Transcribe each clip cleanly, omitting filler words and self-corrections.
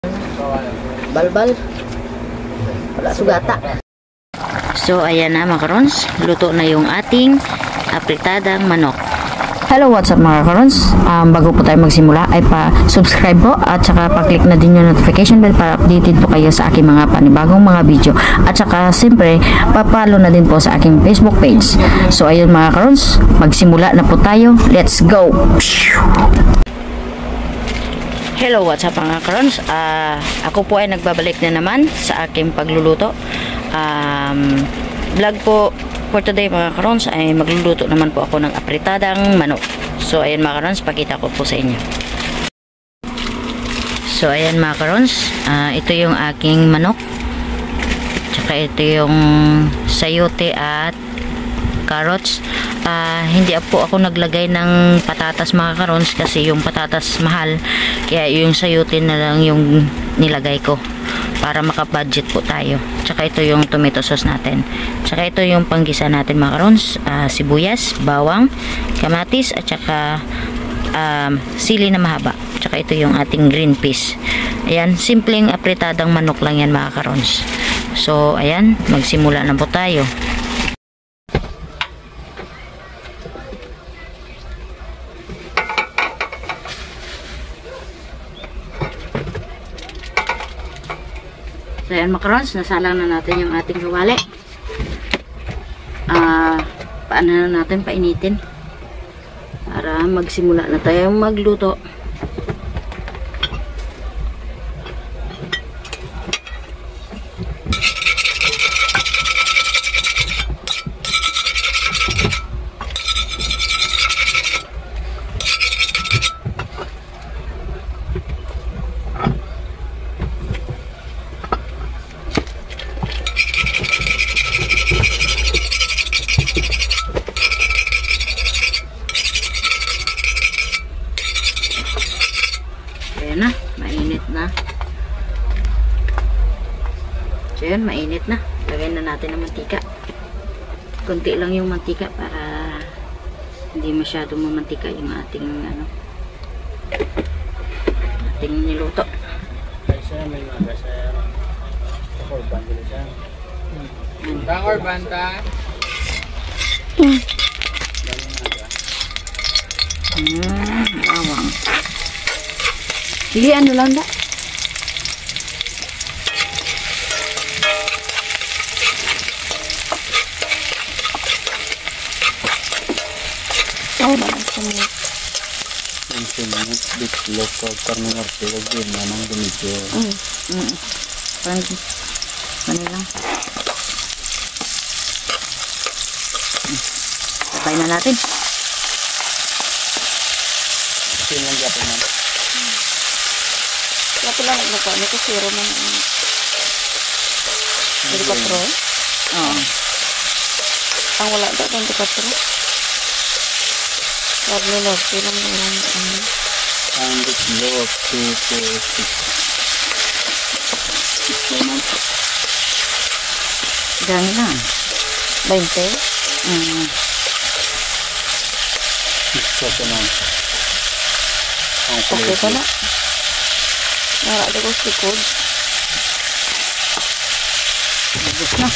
Balbal. Wala sugata. So ayan na mga karons, luto na yung ating apritadang manok. Hello, what's up mga karons? Bago po tayo magsimula ay pa-subscribe po at saka pa-click na din yung notification bell para updated po kayo sa aking mga panibagong mga video. At saka siyempre, pa-follow na din po sa aking Facebook page. So ayun mga karons, magsimula na po tayo. Let's go! Hello, what's up mga karons? Ako po ay nagbabalik na naman sa aking pagluluto. Vlog po for today mga karons ay magluluto naman po ako ng apritadang manok. So ayan mga karons, pakita ko po sa inyo. So ayan mga karons, ito yung aking manok. Tsaka ito yung sayote at carrots. Hindi po ako naglagay ng patatas mga karons kasi yung patatas mahal. Kaya yung sayote na lang yung nilagay ko para maka-budget po tayo. Tsaka ito yung tomato sauce natin. Tsaka ito yung panggisa natin mga karons, sibuyas, bawang, kamatis at tsaka sili na mahaba. Tsaka ito yung ating green peas. Ayan, simpleng apritadang manok lang yan mga karons. So ayan, magsimula na po tayo. So ayan mga karons, nasalang na natin yung ating kawali. Paano na natin painitin para magsimula na tayo magluto. Ayan na, mainit na. So yan, mainit na. Lagyan na natin ng mantika. Kunti lang yung mantika para hindi masyadong mamantika yung ating ating niluto. Kasi may mga sa korban dito siya. Ta korban ta. Bawang. Sige, ano lang da? Oh, balang sumit. Ang sumit, bitlog, karne norte, huwag yun namang dumidyo. Ano lang. Sabay na natin. Kasi lang yapon man. Kaya pala naglaka. Ito zero man. 24? Oo. Ang wala ito, 24. Karne norte lang meron. Ang bitlog, 2, 4, 6. Dami lang. 20? Ito naman. Ang Okay pala. Narada ko sa likod. Labos na.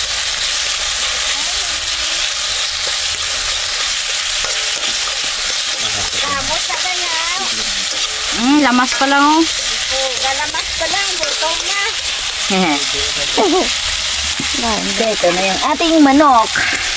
Lamas na ganyan. Lamas pa lang oh. Galamas pa lang, bultong na. Ito na yung ating manok.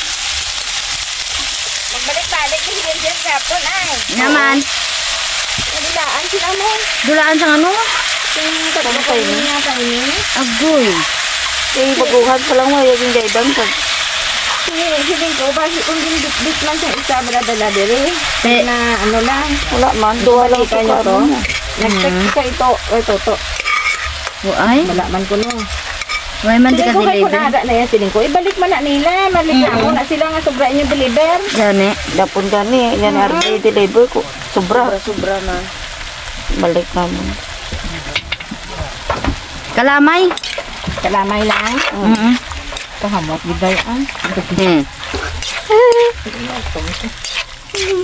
Magbalik-balik yung hindi kapon ay. Naman. Nadilaan sila mo. Dulaan sa ano? Yung tatapos niya sa ini. Agoy. Yung baguhan pa lang mo. Yung gaibang pag. Sige ko, bakit kung dinibit man sa isa, dala diri. Na ano lang. Wala man. Duwa lang ka nyo to. Nag-check ka ito. Ito to. Ay. Wala man ko no. May man di ka Siling ko kay deliver. kunada na yan. Siling ko, ibalik man na nila. Malik na ako na sila nga sobra inyong deliver. Gani. Dapon gani, yan RD deliver ko. Sobra. Sobra na. Balik naman. Kalamay. Kalamay lang. Kahamot, biday ang.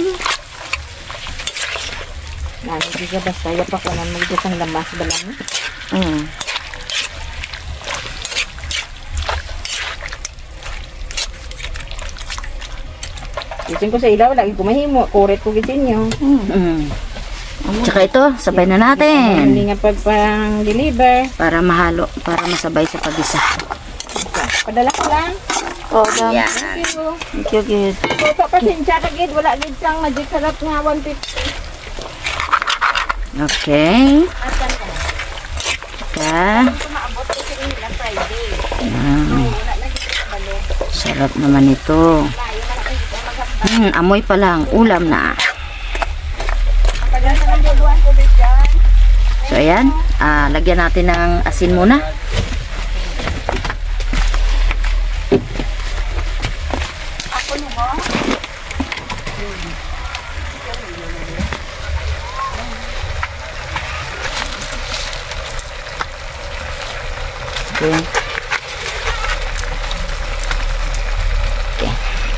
Lalo di ka basta yapak ko na magdasang lamas ba lang. Gisin ko sa ilaw, lagi ko mahimo. Kuret ko gisin nyo. Tsaka ito, sabay na natin. Hindi nga pag-deliver. Para mahalo, para masabay sa pag-isa. Padala ko lang. Oh, dam. Yan. Thank you. Thank you, gid. So, pasensya ka gid. Wala gid sang magic sarap nga 150. Okay. Tsaka. Maabot ko sa nila Friday. Sarap naman ito. Amoy pa lang. Ulam na. So, ayan. Lagyan natin ng asin muna. Okay. Okay.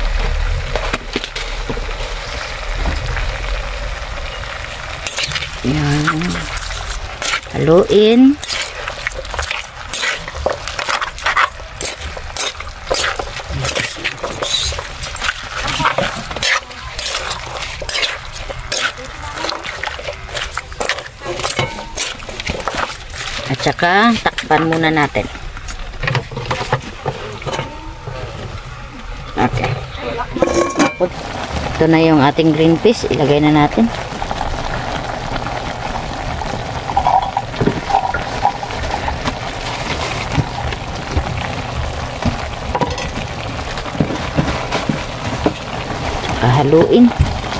Yan. Haluin. At saka takpan muna natin. Okay. Ito na yung ating green peas. Ilagay na natin. Haluin.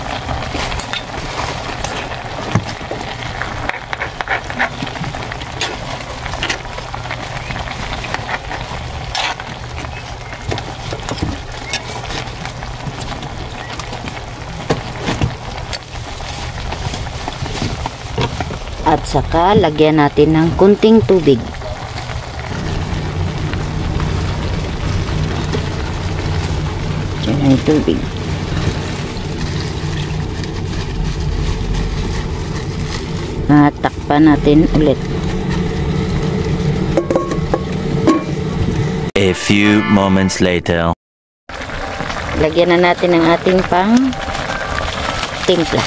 At saka lagyan natin ng kunting tubig. Diyan na yung tubig. At takpan natin ulit. A few moments later. Lagyan na natin ang ating pang timpla.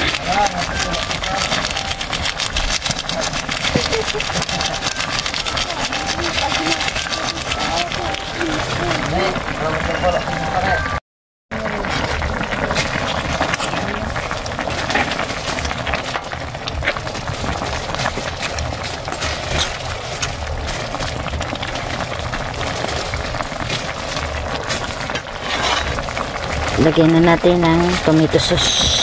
Lagyan na natin ng tomato sauce.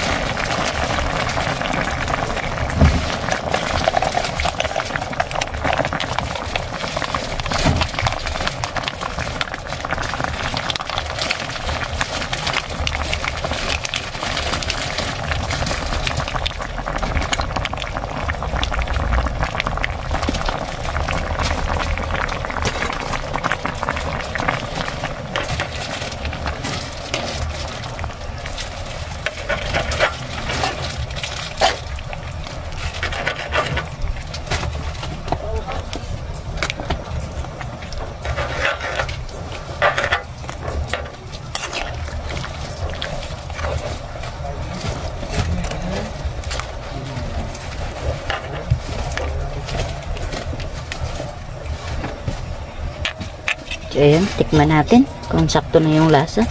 So, ayan, tikman natin kung sakto na yung lasa.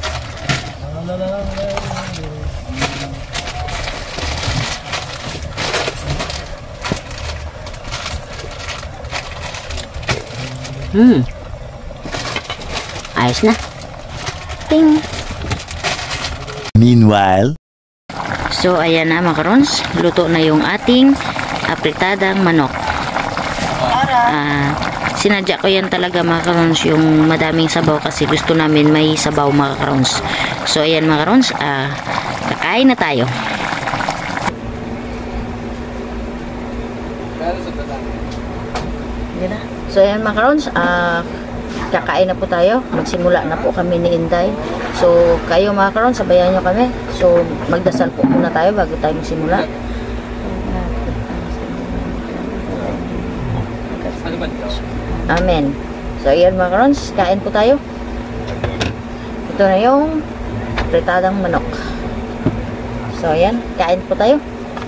Ayos na. Ting! Meanwhile, so, ayan na mga karons. Luto na yung ating apritadang manok. Sinadya ko yan talaga mga karons, yung madaming sabaw kasi gusto namin may sabaw mga karons. So ayan mga karons, kakain na tayo. So ayan mga karons, kakain na po tayo. Magsimula na po kami ni Inday. So kayo mga karons, sabayan nyo kami. So magdasal po muna tayo bago tayo magsimula. Amen. So, ayan mga karons, kain po tayo. Ito na yung pritadang manok. So, ayan, kain po tayo.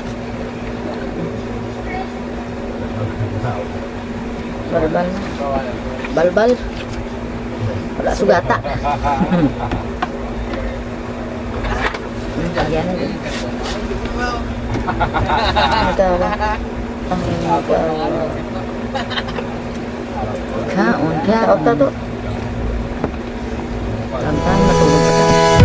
Balbal. Balbal. Wala sugata. Ayan na din. Kaon, kaon. Tato. Tantang matulog ka.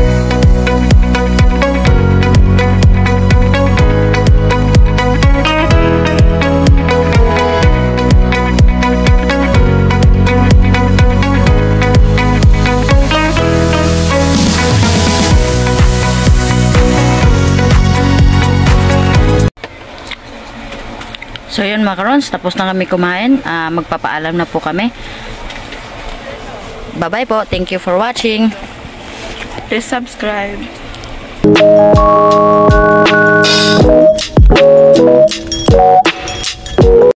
So yun mga karons, tapos na kami kumain. Magpapaalam na po kami. Bye bye po. Thank you for watching. Please subscribe.